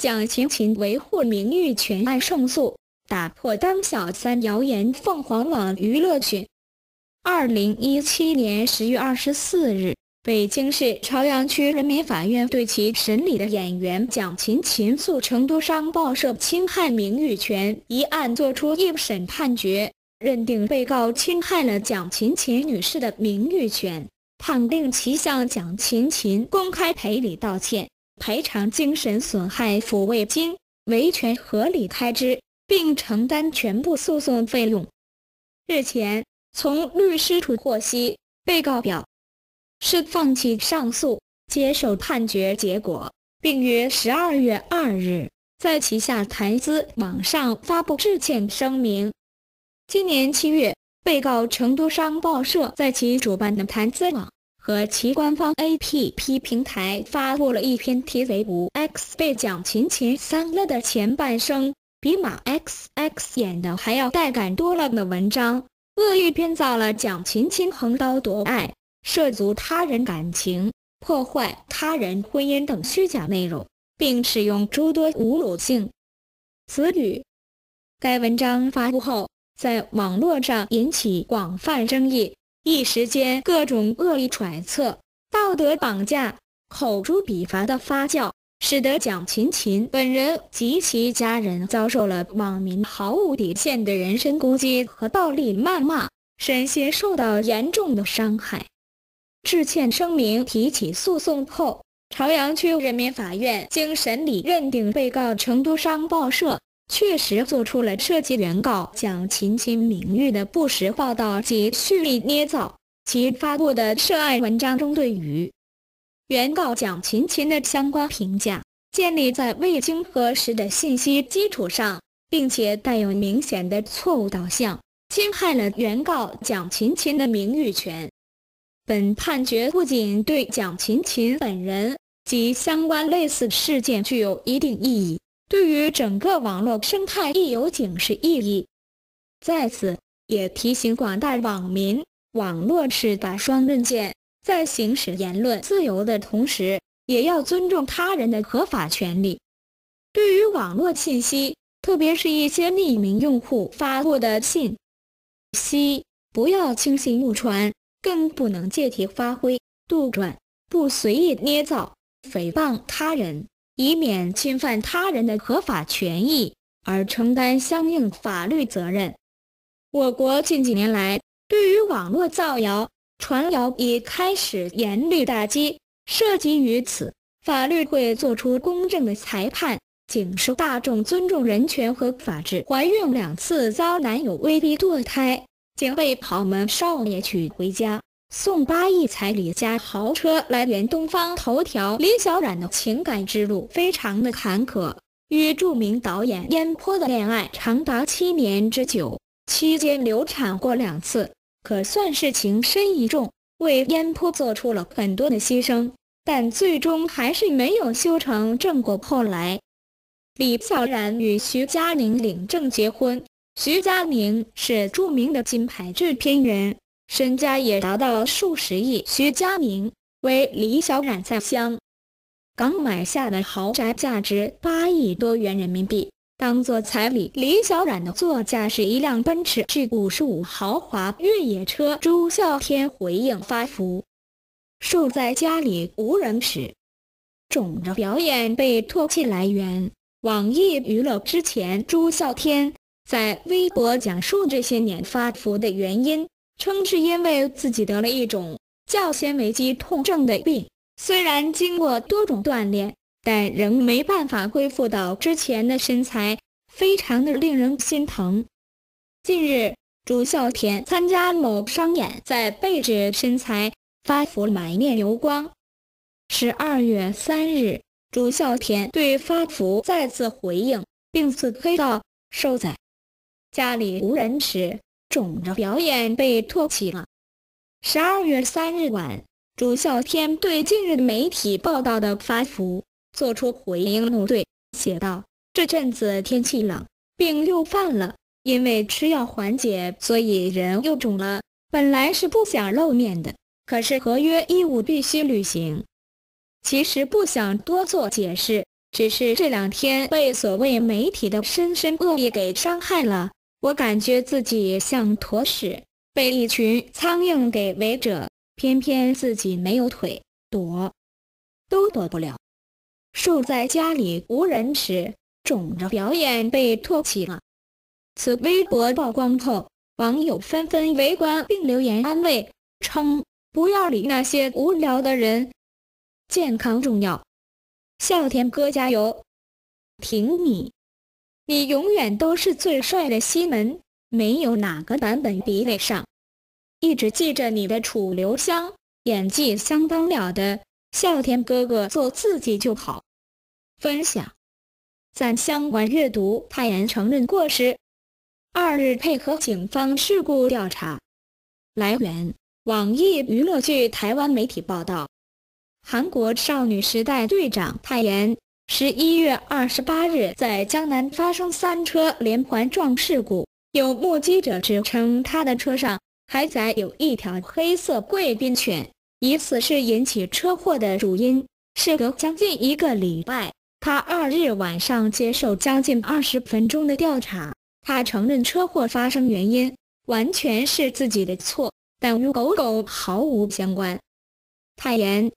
蒋勤勤维护名誉权案胜诉，打破当小三谣言。凤凰网娱乐讯，2017年10月24日，北京市朝阳区人民法院对其审理的演员蒋勤勤诉成都商报社侵害名誉权一案作出一审判决，认定被告侵害了蒋勤勤女士的名誉权，判令其向蒋勤勤公开赔礼道歉，赔偿精神损害抚慰金、维权合理开支，并承担全部诉讼费用。日前，从律师处获悉，被告表示放弃上诉，接受判决结果，并于12月2日在旗下谈资网上发布致歉声明。今年7月，被告成都商报社在其主办的谈资网和其官方 APP 平台发布了一篇题为“5X 被蒋勤勤删了”的前半生比马 XX 演的还要带感多了的文章，恶意编造了蒋勤勤横刀夺爱、涉足他人感情、破坏他人婚姻等虚假内容，并使用诸多侮辱性词语。该文章发布后，在网络上引起广泛争议，一时间各种恶意揣测、道德绑架、口诛笔伐的发酵，使得蒋勤勤本人及其家人遭受了网民毫无底线的人身攻击和暴力谩骂，身心受到严重的伤害。致歉声明提起诉讼后，朝阳区人民法院经审理认定被告成都商报社确实做出了涉及原告蒋勤勤名誉的不实报道及蓄意捏造。其发布的涉案文章中对于原告蒋勤勤的相关评价建立在未经核实的信息基础上，并且带有明显的错误导向，侵害了原告蒋勤勤的名誉权。本判决不仅对蒋勤勤本人及相关类似事件具有一定意义，对于整个网络生态亦有警示意义。在此，也提醒广大网民，网络是把双刃剑，在行使言论自由的同时，也要尊重他人的合法权利。对于网络信息，特别是一些匿名用户发布的信息，不要轻信误传，更不能借题发挥、杜撰，不随意捏造、诽谤他人，以免侵犯他人的合法权益，而承担相应法律责任。我国近几年来，对于网络造谣、传谣已开始严厉打击，涉及于此，法律会做出公正的裁判，警示大众尊重人权和法治。怀孕2次遭男友威逼堕胎，竟被跑门少爷娶回家，送8亿彩礼加豪车。来源东方头条。李小冉的情感之路非常的坎坷，与著名导演燕坡的恋爱长达7年之久，期间流产过2次，可算是情深意重，为燕坡做出了很多的牺牲，但最终还是没有修成正果。后来，李小冉与徐佳莹领证结婚，徐佳莹是著名的金牌制片人，身家也达到数十亿。徐佳莹为李小冉在香港买下的豪宅价值8亿多元人民币。当做彩礼，李小冉的座驾是一辆奔驰 G55 豪华越野车。朱孝天回应发福，受在家里无人时，肿着表演被唾弃。来源网易娱乐。之前朱孝天在微博讲述这些年发福的原因，称是因为自己得了一种叫纤维肌痛症的病，虽然经过多种锻炼，但仍没办法恢复到之前的身材，非常的令人心疼。近日，朱孝天参加某商演，在被指身材发福满面油光。12月3日，朱孝天对发福再次回应，并自黑道受在家里无人时，肿着表演被唾弃了。12月3日晚，朱孝天对近日媒体报道的发福做出回应，怒怼写道：这阵子天气冷，病又犯了，因为吃药缓解，所以人又肿了。本来是不想露面的，可是合约义务必须履行。其实不想多做解释， 只是这2天被所谓媒体的深深恶意给伤害了，我感觉自己像坨屎，被一群苍蝇给围着，偏偏自己没有腿，躲都躲不了。瘦在家里无人耻，肿着表演被唾弃了。此微博曝光后，网友纷纷围观并留言安慰，称不要理那些无聊的人，健康重要。笑天哥加油，挺你！你永远都是最帅的西门，没有哪个版本比得上。一直记着你的楚留香，演技相当了得，笑天哥哥做自己就好。分享在相关阅读，泰妍承认过失，2日配合警方事故调查。来源：网易娱乐剧台湾媒体报道。韩国少女时代队长泰妍11月28日在江南发生3车连环撞事故，有目击者指称她的车上还载有一条黑色贵宾犬，疑似是引起车祸的主因。事隔将近1个礼拜，她2日晚上接受将近20分钟的调查，她承认车祸发生原因完全是自己的错，但与狗毫无相关。泰妍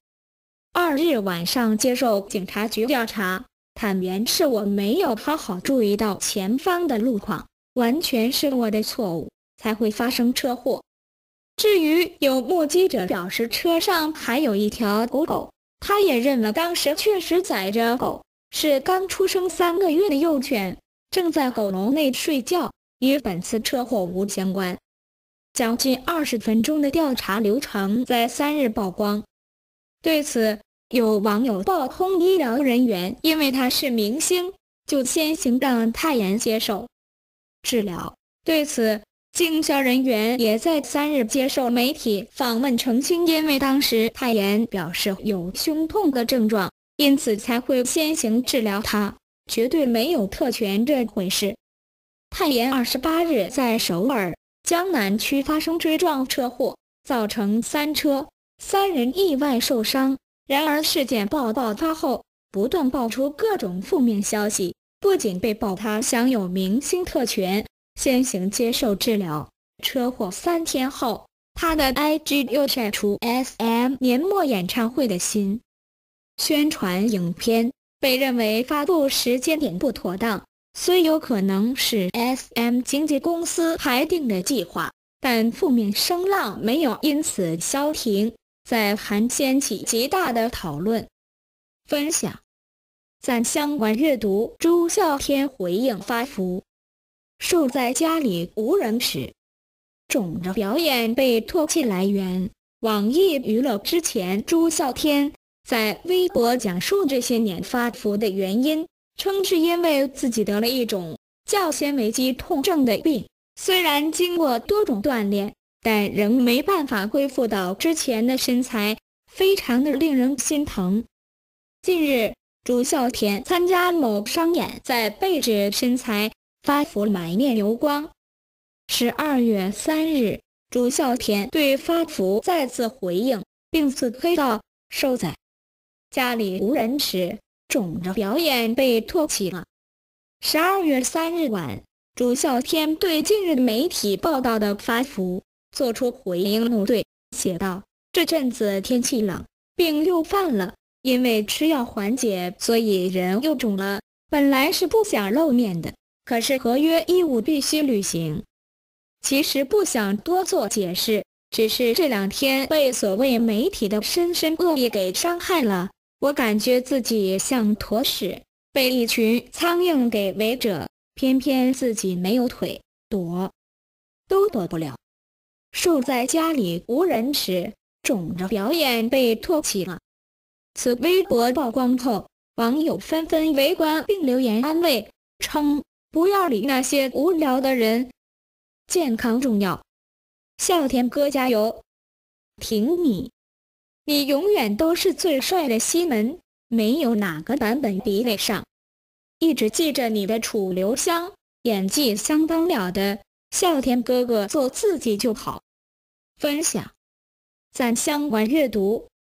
2日晚上接受警察局调查，坦言是我没有好好注意到前方的路况，完全是我的错误，才会发生车祸。至于有目击者表示车上还有一条狗，他也认为当时确实载着狗，是刚出生3个月的幼犬，正在狗笼内睡觉，与本次车祸无相关。将近20分钟的调查流程在3日曝光。对此，有网友爆轰医疗人员因为他是明星，就先行让泰妍接受治疗。对此，经销人员也在3日接受媒体访问澄清，因为当时泰妍表示有胸痛的症状，因此才会先行治疗他，绝对没有特权这回事。泰妍28日在首尔江南区发生追撞车祸，造成3车3人意外受伤。然而事件爆发后，不断爆出各种负面消息，不仅被曝他享有明星特权，先行接受治疗。车祸3天后，他的 IG 又晒出 SM 年末演唱会的新宣传影片，被认为发布时间点不妥当，虽有可能是 SM 经纪公司排定的计划，但负面声浪没有因此消停，在韩掀起极大的讨论。分享在相关阅读，朱孝天回应发福，瘦在家里无人耻，肿着表演被唾弃。来源：网易娱乐。之前朱孝天在微博讲述这些年发福的原因，称是因为自己得了一种叫纤维肌痛症的病，虽然经过多种锻炼，但仍没办法恢复到之前的身材，非常的令人心疼。近日，朱孝天参加某商演，在被指身材发福满面油光。12月3日，朱孝天对发福再次回应，并自推到瘦仔家里无人耻，肿着表演被唾弃了。12月3日晚，朱孝天对近日媒体报道的发福做出回应怒怼，写道：这阵子天气冷，病又犯了，因为吃药缓解，所以人又肿了。本来是不想露面的，可是合约义务必须履行。其实不想多做解释，只是这2天被所谓媒体的深深恶意给伤害了，我感觉自己像坨屎，被一群苍蝇给围着，偏偏自己没有腿，躲都躲不了。瘦在家里无人耻，肿着表演被唾弃了。此微博曝光后，网友纷纷围观并留言安慰，称不要理那些无聊的人，健康重要。笑天哥加油，挺你！你永远都是最帅的西门，没有哪个版本比得上。一直记着你的楚留香，演技相当了得，笑天哥哥做自己就好。分享在相关阅读。